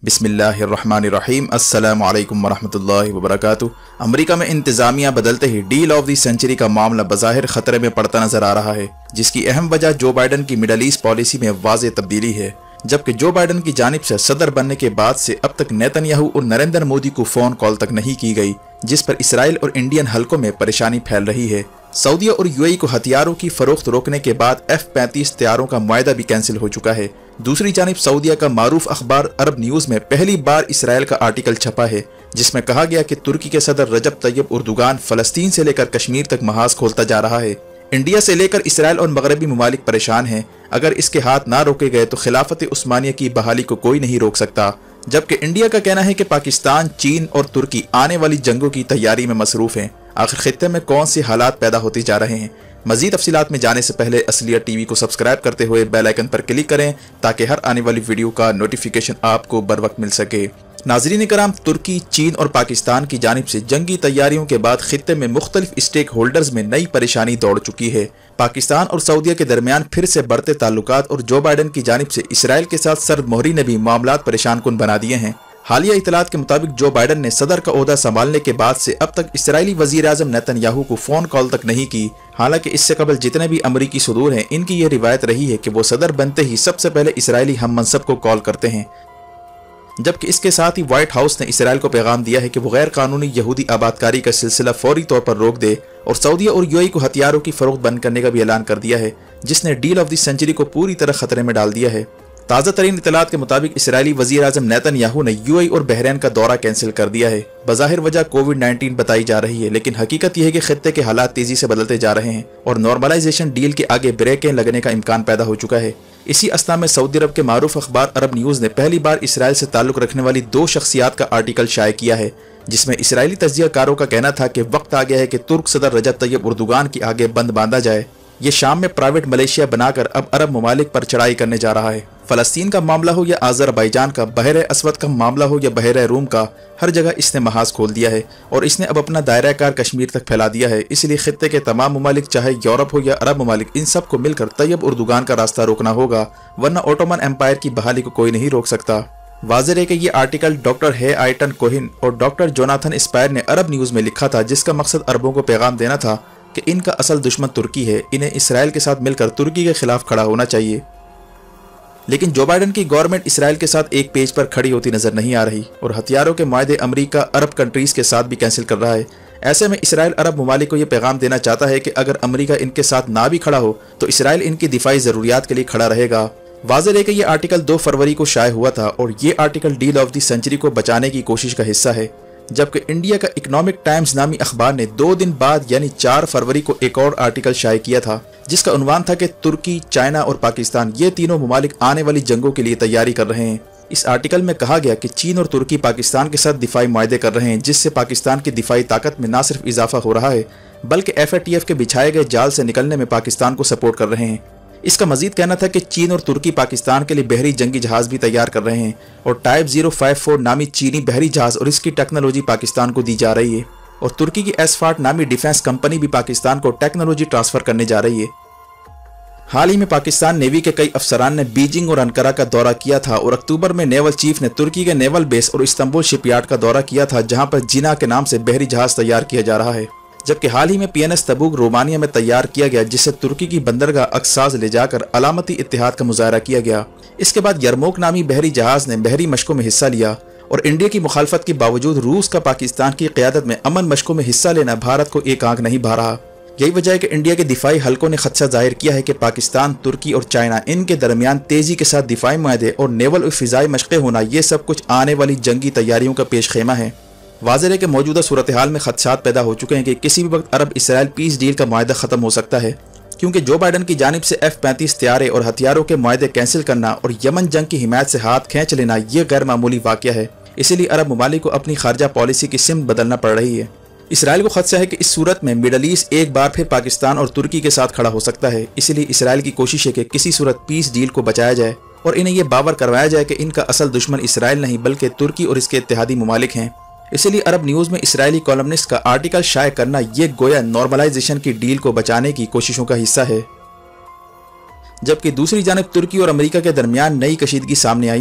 बिस्मिल्लाहिर्रहमानिर्रहीम अस्सलामु अलैकुम वरहमतुल्लाहि वबरकातुहू। अमेरिका में इंतजामिया बदलते ही डील ऑफ द सेंचुरी का मामला बज़ाहिर खतरे में पड़ता नजर आ रहा है, जिसकी अहम वजह जो बाइडन की मिडल ईस्ट पॉलिसी में वाज़ेह तब्दीली है। जबकि जो बाइडन की जानिब से सदर बनने के बाद से अब तक नेतन्याहू और नरेंद्र मोदी को फोन कॉल तक नहीं की गई, जिस पर इसराइल और इंडियन हलकों में परेशानी फैल रही है। सऊदी और यूएई को हथियारों की फरोख्त रोकने के बाद F-35 तैयारों का मुआहदा भी कैंसिल हो चुका है। दूसरी जानिब सऊदीया का मारूफ अखबार अरब न्यूज में पहली बार इसराइल का आर्टिकल छपा है, जिसमें कहा गया कि तुर्की के सदर रजब तैयब उर्दुगान फलस्तीन से लेकर कश्मीर तक महाज खोलता जा रहा है। इंडिया से लेकर इसराइल और मगरबी ममालिक परेशान हैं। अगर इसके हाथ ना रोके गए तो खिलाफत उस्मानिया की बहाली को कोई नहीं रोक सकता। जबकि इंडिया का कहना है कि पाकिस्तान, चीन और तुर्की आने वाली जंगों की तैयारी में मसरूफ हैं। आखिर खित्ते में कौन से हालात पैदा होते जा रहे हैं? मजीद तफसीलात में जाने से पहले असलियत टीवी को सब्सक्राइब करते हुए बेल आइकन पर क्लिक करें, ताकि हर आने वाली वीडियो का नोटिफिकेशन आपको बर वक्त मिल सके। नाज़रीन कराम, तुर्की, चीन और पाकिस्तान की जानिब से जंगी तैयारियों के बाद खित्ते में मुख्तलिफ स्टेक होल्डर्स में नई परेशानी दौड़ चुकी है। पाकिस्तान और सऊदीया के दरमियान फिर से बढ़ते ताल्लुकात और जो बाइडन की जानिब से इसराइल के साथ सर्द मोहरी ने भी मामलात परेशान कुन बना दिए हैं। हालिया इतलात के मुताबिक जो बाइडन ने सदर का ओहदा संभालने के बाद से अब तक इसराइली वजीर आजम नेतन्याहू को फोन कॉल तक नहीं की। हालांकि इससे कबल जितने भी अमरीकी सदूर हैं, इनकी यह रिवायत रही है कि वो सदर बनते ही सबसे पहले इसराइली हम मनसब को कॉल करते हैं। जबकि इसके साथ ही व्हाइट हाउस ने इसराइल को पैगाम दिया है कि वो गैर कानूनी यहूदी आबादकारी का सिलसिला फौरी तौर पर रोक दे, और सऊदीया और यूएई को हथियारों की फरोख्त बंद करने का भी ऐलान कर दिया है, जिसने डील ऑफ द सेंचुरी को पूरी तरह खतरे में डाल दिया है। ताज़ा तरीन इतलात के मुताबिक इसराइली वजीर आजम नेतन्याहू ने यूएई और बहरीन का दौरा कैंसिल कर दिया है। बज़ाहिर वजह कोविड-19 बताई जा रही है, लेकिन हकीकत यह है कि खित्ते के हालात तेजी से बदलते जा रहे हैं और नॉर्मलाइजेशन डील के आगे ब्रेकें लगने का इम्कान पैदा हो चुका है। इसी अस्थना में सऊदी अरब के मारूफ अखबार अरब न्यूज ने पहली बार इसराइल से ताल्लुक रखने वाली दो शख्सियात का आर्टिकल शाये किया है, जिसमें इसराइली तज्जियाकारों का कहना था कि वक्त आ गया है कि तुर्क सदर रजब तैयब उर्दुगान के आगे बंद बांधा जाए। ये शाम में प्राइवेट मलेशिया बनाकर अब अरब ममालिक पर चढ़ाई करने जा रहा है। फलस्तीन का मामला हो या आज़रबाईजान का, बहरे अस्वद का मामला हो या बहरे रूम का, हर जगह इसने महाज खोल दिया है और इसने अब अपना दायरा कार कश्मीर तक फैला दिया है। इसलिए खित्ते के तमाम ममालिक, चाहे यूरोप हो या अरब ममालिक, इन सब को मिलकर तैयब उर्दुगान का रास्ता रोकना होगा, वरना ओटोमन एम्पायर की बहाली को कोई नहीं रोक सकता। वाज़ेह है कि ये आर्टिकल डॉक्टर हे आइटन कोहिन और डॉक्टर जोनाथन स्पायर ने अरब न्यूज़ में लिखा था, जिसका मकसद अरबों को पैगाम देना था कि इनका असल दुश्मन तुर्की है, इन्हें इसराइल के साथ मिलकर तुर्की के खिलाफ खड़ा होना चाहिए। लेकिन जो बाइडन की गवर्नमेंट इसराइल के साथ एक पेज पर खड़ी होती नजर नहीं आ रही और हथियारों के मुआहदे अमेरिका अरब कंट्रीज के साथ भी कैंसिल कर रहा है। ऐसे में इसराइल अरब ममालिक को यह पैगाम देना चाहता है कि अगर अमेरिका इनके साथ ना भी खड़ा हो तो इसराइल इनकी दिफाई जरूरियात के लिए खड़ा रहेगा। वाज़ेह है कि यह आर्टिकल 2 फरवरी को शाये हुआ था और ये article deal of the century को बचाने की कोशिश का हिस्सा है। जबकि इंडिया का इकोनॉमिक टाइम्स नामी अखबार ने 2 दिन बाद यानी 4 फरवरी को एक और आर्टिकल शाये किया था, जिसका उन्वान था कि तुर्की, चाइना और पाकिस्तान ये तीनों ममालिक आने वाली जंगों के लिए तैयारी कर रहे हैं। इस आर्टिकल में कहा गया कि चीन और तुर्की पाकिस्तान के साथ दिफाई मुआहदे कर रहे हैं, जिससे पाकिस्तान की दिफाई ताकत में न सिर्फ इजाफा हो रहा है, बल्कि FATF के बिछाए गए जाल से निकलने में पाकिस्तान को सपोर्ट कर रहे हैं। इसका मजीद कहना था कि चीन और तुर्की पाकिस्तान के लिए बहरी जंगी जहाज भी तैयार कर रहे हैं और टाइप 054 नामी चीनी बहरी जहाज और इसकी टेक्नोलॉजी पाकिस्तान को दी जा रही है, और तुर्की की एसफाट नामी डिफेंस कंपनी भी पाकिस्तान को टेक्नोलॉजी ट्रांसफर करने जा रही है। हाल ही में पाकिस्तान नेवी के कई अफसरान ने बीजिंग और अंकारा का दौरा किया था और अक्टूबर में नेवल चीफ ने तुर्की के नेवल बेस और इस्तांबुल शिपयार्ड का दौरा किया था, जहां पर जिना के नाम से बहरी जहाज तैयार किया जा रहा है। जबकि हाल ही में PNS तबूक रोमानिया में तैयार किया गया, जिसे तुर्की की बंदरगाह अक्साज ले जाकर अलामती इत्तेहाद का मुजाहरा किया गया। इसके बाद यरमोक नामी बहरी जहाज ने बहरी मशकों में हिस्सा लिया और इंडिया की मुखालफत के बावजूद रूस का पाकिस्तान की क़यादत में अमन मशकों में हिस्सा लेना भारत को एक आंख नहीं भा रहा। यही वजह है कि इंडिया के दिफाई हलकों ने खदशा जाहिर किया है कि पाकिस्तान, तुर्की और चाइना इनके दरमियान तेजी के साथ दिफाई मुआहदे और नेवल और फिजाई मशक़ें होना, ये सब कुछ आने वाली जंगी तैयारियों का पेश खेमा है। वाज़ेह है कि मौजूदा सूरत हाल में खदशात पैदा हो चुके हैं कि किसी भी वक्त अरब इसराइल पीस डील का मुआहदा ख़त्म हो सकता है, क्योंकि जो बाइडन की जानिब से F-35 तैयारे और हथियारों के मुआहदे कैंसिल करना और यमन जंग की हिमायत से हाथ खींच लेना ये गैर मामूली वाक़या है। इसीलिए अरब ममालिक को अपनी खारजा पॉलिसी की सिमत बदलना पड़ रही है। इसराइल को खदशा है कि इस सूरत में मिडल ईस्ट एक बार फिर पाकिस्तान और तुर्की के साथ खड़ा हो सकता है। इसीलिए इसराइल की कोशिश है कि किसी सूरत पीस डील को बचाया जाए और इन्हें यह बावर करवाया जाए कि इनका असल दुश्मन इसराइल नहीं बल्कि तुर्की और इसके इत्तेहादी ममालिक हैं। इसीलिए अरब न्यूज़ में इसराइली कॉलमनिस्ट का आर्टिकल शाये करना ये गोया नॉर्मलाइजेशन की डील को बचाने की कोशिशों का हिस्सा है। जबकि दूसरी जानब तुर्की और अमेरिका के दरमियान नई कशीदगी सामने आई है।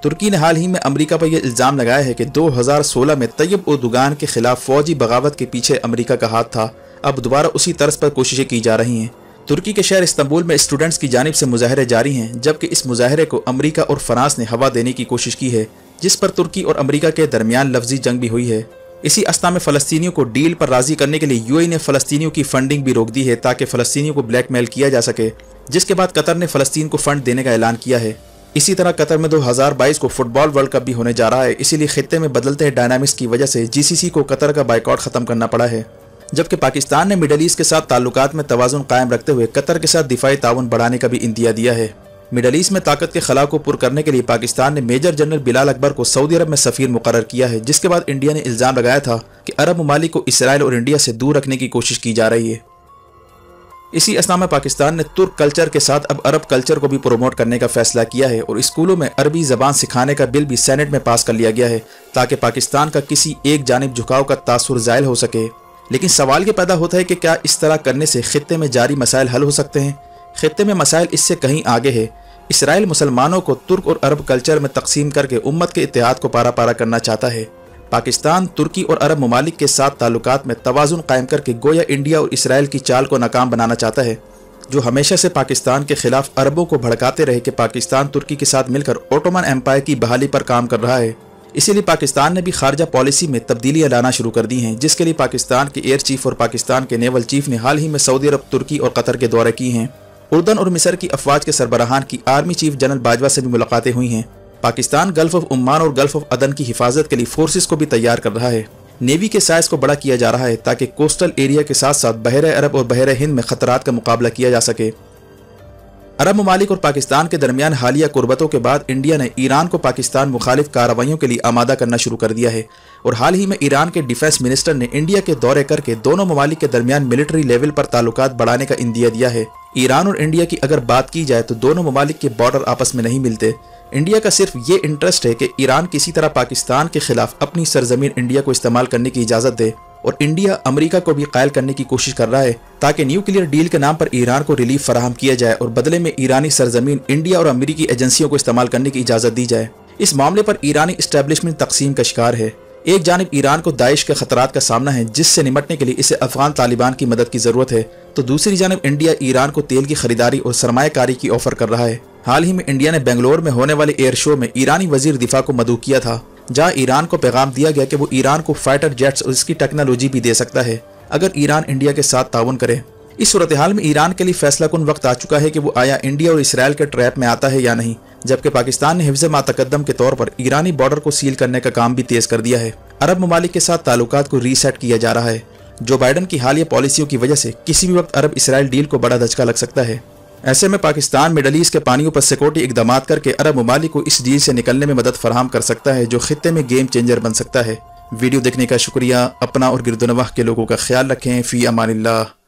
ترکی نے حال ہی میں امریکہ پر یہ الزام لگایا ہے کہ 2016 میں طیب اردوغان کے خلاف فوجی بغاوت کے پیچھے امریکہ کا ہاتھ تھا۔ اب دوبارہ اسی طرز پر کوششیں کی جا رہی ہیں۔ ترکی کے شہر استنبول میں اسٹوڈنٹس کی جانب سے مظاہرے جاری ہیں، جبکہ اس مظاہرے کو امریکہ اور فرانس نے ہوا دینے کی کوشش کی ہے، جس پر ترکی اور امریکہ کے درمیان لفظی جنگ بھی ہوئی ہے۔ اسی اثنا میں فلسطینیوں کو ڈیل پر راضی کرنے کے لیے یو اے ای نے فلسطینیوں کی فنڈنگ بھی روک دی ہے تاکہ فلسطینیوں کو بلیک میل کیا جا سکے، جس کے بعد قطر نے فلسطین کو فنڈ دینے کا اعلان کیا ہے۔ اسی طرح قطر میں 2022 کو فٹ بال ورلڈ کپ بھی ہونے جا رہا ہے، اسی لیے خطے میں بدلتے ڈائنامکس کی وجہ سے جی سی سی کو قطر کا بائیکاٹ ختم کرنا پڑا ہے، جبکہ پاکستان نے مڈل ایسٹ کے ساتھ تعلقات میں توازن قائم رکھتے ہوئے قطر کے ساتھ دفاعی تعاون بڑھانے کا بھی عندیہ دیا ہے۔ مڈل ایسٹ میں طاقت کے خلا کو پر کرنے کے لیے پاکستان نے میجر جنرل بلال اکبر کو سعودی عرب میں سفیر مقرر کیا ہے، جس کے بعد انڈیا نے الزام لگایا تھا کہ عرب ممالک کو اسرائیل اور انڈیا سے دور رکھنے کی کوشش کی جا رہی ہے۔ اسی اثنا میں پاکستان نے ترک کلچر کے ساتھ اب عرب کلچر کو بھی پروموٹ کرنے کا فیصلہ کیا ہے اور اسکولوں میں عربی زبان سکھانے کا بل بھی سینٹ میں پاس کر لیا گیا ہے تاکہ پاکستان کا کسی ایک جانب جھکاؤ کا تاثر زائل ہو سکے۔ لیکن سوال یہ پیدا ہوتا ہے کہ کیا اس طرح کرنے سے خطے میں جاری مسائل حل ہو سکتے ہیں؟ خطے میں مسائل اس سے کہیں آگے ہے۔ اسرائیل مسلمانوں کو ترک اور عرب کلچر میں تقسیم کر کے امت کے اتحاد کو پارا پارا کرنا چاہتا ہے۔ پاکستان ترکی اور عرب ممالک کے ساتھ تعلقات میں توازن قائم کر کے گویا انڈیا اور اسرائیل کی چال کو ناکام بنانا چاہتا ہے، جو ہمیشہ سے پاکستان کے خلاف عربوں کو بھڑکاتے رہے کہ پاکستان ترکی کے ساتھ مل کر اوٹومن ایمپائر کی بحالی پر کام کر رہا ہے۔ اسی لیے پاکستان نے بھی خارجہ پالیسی میں تبدیلیاں لانا شروع کر دی ہیں، جس کے لیے پاکستان کے ایئر چیف اور پاکستان کے نیول چیف نے حال ہی میں سعودی عرب، ترکی اور قطر کے دورے کی ہیں۔ اردن اور مصر کی افواج کے سربراہان کی آرمی چیف جنرل باجوہ سے بھی ملاقاتیں ہوئی ہیں۔ پاکستان گلف آف عمان اور گلف آف عدن کی حفاظت کے لیے فورسز کو بھی تیار کر رہا ہے۔ نیوی کے سائز کو بڑا کیا جا رہا ہے تاکہ کوسٹل ایریا کے ساتھ ساتھ بحیرہ عرب اور بحیرہ ہند میں خطرات کا مقابلہ کیا جا سکے۔ عرب ممالک اور پاکستان کے درمیان حالیہ قربتوں کے بعد انڈیا نے ایران کو پاکستان مخالف کارروائیوں کے لیے آمادہ کرنا شروع کر دیا ہے اور حال ہی میں ایران کے ڈیفنس منسٹر نے انڈیا کے دورے کر کے دونوں ممالک کے درمیان ملٹری لیول پر تعلقات بڑھانے کا عندیہ دیا ہے۔ ایران اور انڈیا کی اگر بات کی جائے تو دونوں ممالک کے بارڈر آپس میں نہیں ملتے۔ انڈیا کا صرف یہ انٹرسٹ ہے کہ ایران کسی طرح پاکستان کے خلاف اپنی سرزمین انڈیا کو استعمال کرنے کی اجازت دے، اور انڈیا امریکہ کو بھی قائل کرنے کی کوشش کر رہا ہے تاکہ نیوکلیئر ڈیل کے نام پر ایران کو ریلیف فراہم کیا جائے اور بدلے میں ایرانی سرزمین انڈیا اور امریکی ایجنسیوں کو استعمال کرنے کی اجازت دی جائے۔ اس معاملے پر ایرانی اسٹیبلشمنٹ تقسیم کا شکار ہے۔ ایک جانب ایران کو داعش کے خطرات کا سامنا ہے جس سے نمٹنے کے لیے اسے افغان طالبان کی مدد کی ضرورت ہے، تو دوسری جانب انڈیا ایران کو تیل کی خریداری اور سرمایہ کاری کی آفر کر رہا ہے۔ حال ہی میں انڈیا نے بنگلور میں ہونے والے ایئر شو میں ایرانی وزیر دفاع کو مدعو کیا تھا، جہاں ایران کو پیغام دیا گیا کہ وہ ایران کو فائٹر جیٹس اور اس کی ٹیکنالوجی بھی دے سکتا ہے اگر ایران انڈیا کے ساتھ تعاون کرے۔ اس صورتحال میں ایران کے لیے فیصلہ کن وقت آ چکا ہے کہ وہ آیا انڈیا اور اسرائیل کے ٹریپ میں آتا ہے یا نہیں، جبکہ پاکستان نے حفظ ما تقدم کے طور پر ایرانی بارڈر کو سیل کرنے کا کام بھی تیز کر دیا ہے۔ عرب ممالک کے ساتھ تعلقات کو ری سیٹ کیا جا رہا ہے۔ جو بائیڈن کی حالیہ پالیسیوں کی وجہ سے کسی بھی وقت عرب اسرائیل ڈیل کو بڑا دھچکا لگ سکتا ہے۔ ایسے میں پاکستان مڈل ایسٹ کے پانیوں پر سیکورٹی اقدامات کر کے عرب ممالک کو اس ڈیل سے نکلنے میں مدد فراہم کر سکتا ہے، جو خطے میں گیم چینجر بن سکتا ہے۔ ویڈیو دیکھنے کا شکریہ۔ اپنا اور گرد و نواح کے لوگوں کا خیال رکھیں۔ فی امان اللہ۔